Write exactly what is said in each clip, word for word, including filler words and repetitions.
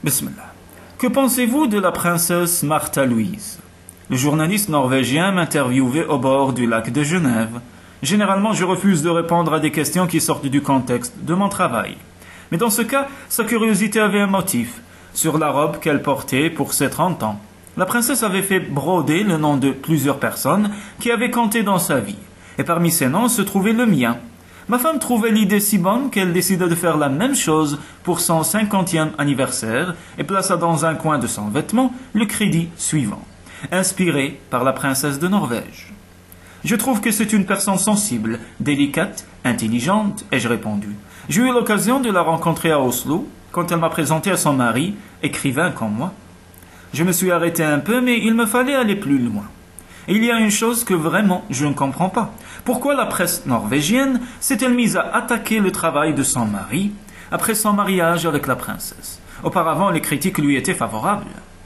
Bismillah. Que pensez-vous de la princesse Martha Louise? Le journaliste norvégien m'interviewait au bord du lac de Genève. Généralement, je refuse de répondre à des questions qui sortent du contexte de mon travail. Mais dans ce cas, sa curiosité avait un motif. Sur la robe qu'elle portait pour ses trente ans, la princesse avait fait broder le nom de plusieurs personnes qui avaient compté dans sa vie. Et parmi ces noms se trouvait le mien. Ma femme trouvait l'idée si bonne qu'elle décida de faire la même chose pour son cinquantième anniversaire et plaça dans un coin de son vêtement le crédit suivant, inspiré par la princesse de Norvège. Je trouve que c'est une personne sensible, délicate, intelligente, ai-je répondu. J'ai eu l'occasion de la rencontrer à Oslo quand elle m'a présenté à son mari, écrivain comme moi. Je me suis arrêté un peu, mais il me fallait aller plus loin. Et il y a une chose que vraiment je ne comprends pas. Pourquoi la presse norvégienne s'est-elle mise à attaquer le travail de son mari après son mariage avec la princesse? Auparavant, les critiques lui étaient favorables.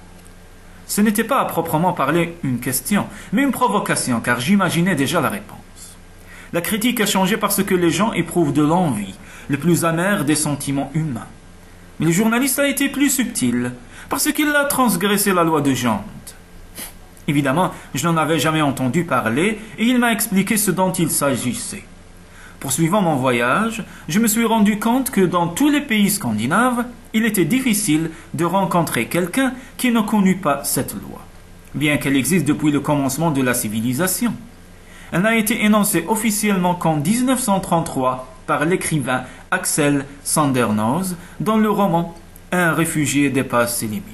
Ce n'était pas à proprement parler une question, mais une provocation, car j'imaginais déjà la réponse. La critique a changé parce que les gens éprouvent de l'envie, le plus amer des sentiments humains. Mais le journaliste a été plus subtil, parce qu'il a transgressé la loi de Jante. Évidemment, je n'en avais jamais entendu parler et il m'a expliqué ce dont il s'agissait. Poursuivant mon voyage, je me suis rendu compte que dans tous les pays scandinaves, il était difficile de rencontrer quelqu'un qui ne connût pas cette loi, bien qu'elle existe depuis le commencement de la civilisation. Elle n'a été énoncée officiellement qu'en mille neuf cent trente-trois par l'écrivain Axel Sandernose dans le roman « Un réfugié dépasse ses limites ».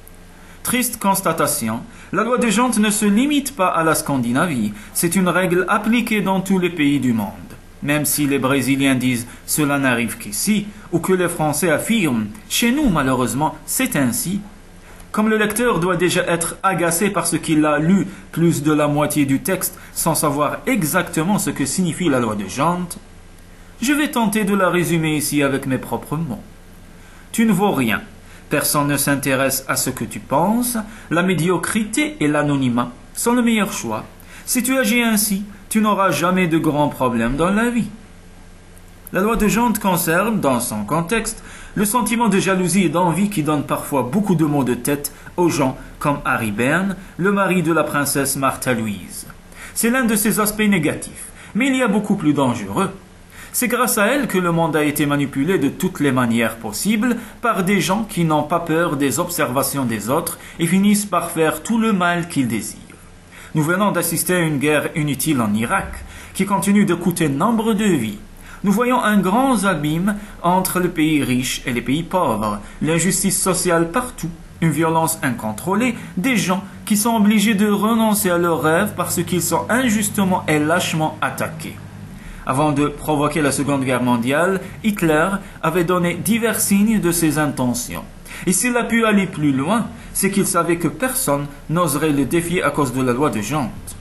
Triste constatation, la loi de Jante ne se limite pas à la Scandinavie, c'est une règle appliquée dans tous les pays du monde. Même si les Brésiliens disent « cela n'arrive qu'ici » ou que les Français affirment « chez nous, malheureusement, c'est ainsi ». Comme le lecteur doit déjà être agacé parce qu'il a lu plus de la moitié du texte sans savoir exactement ce que signifie la loi de Jante, je vais tenter de la résumer ici avec mes propres mots. Tu ne vaux rien. Personne ne s'intéresse à ce que tu penses. La médiocrité et l'anonymat sont le meilleur choix. Si tu agis ainsi, tu n'auras jamais de grands problèmes dans la vie. La loi de Jante concerne, dans son contexte, le sentiment de jalousie et d'envie qui donne parfois beaucoup de maux de tête aux gens comme Harry Bern, le mari de la princesse Martha Louise. C'est l'un de ses aspects négatifs, mais il y a beaucoup plus dangereux. C'est grâce à elle que le monde a été manipulé de toutes les manières possibles par des gens qui n'ont pas peur des observations des autres et finissent par faire tout le mal qu'ils désirent. Nous venons d'assister à une guerre inutile en Irak qui continue de coûter nombre de vies. Nous voyons un grand abîme entre les pays riches et les pays pauvres, l'injustice sociale partout, une violence incontrôlée, des gens qui sont obligés de renoncer à leurs rêves parce qu'ils sont injustement et lâchement attaqués. Avant de provoquer la Seconde Guerre mondiale, Hitler avait donné divers signes de ses intentions. Et s'il a pu aller plus loin, c'est qu'il savait que personne n'oserait le défier à cause de la loi de Jante.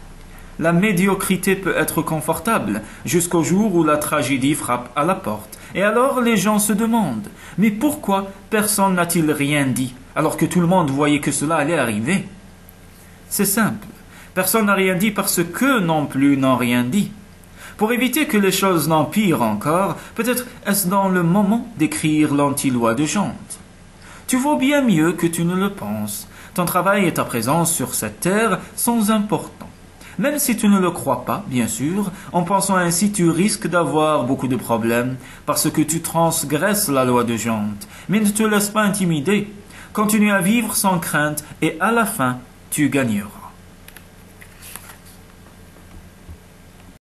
La médiocrité peut être confortable, jusqu'au jour où la tragédie frappe à la porte. Et alors les gens se demandent, mais pourquoi personne n'a-t-il rien dit, alors que tout le monde voyait que cela allait arriver? C'est simple, personne n'a rien dit parce qu'eux non plus n'ont rien dit. Pour éviter que les choses n'empirent encore, peut-être est-ce dans le moment d'écrire l'anti-loi de Jante. Tu vaux bien mieux que tu ne le penses. Ton travail et ta présence sur cette terre sont importants. Même si tu ne le crois pas, bien sûr, en pensant ainsi tu risques d'avoir beaucoup de problèmes, parce que tu transgresses la loi de Jante. Mais ne te laisse pas intimider. Continue à vivre sans crainte et à la fin, tu gagneras.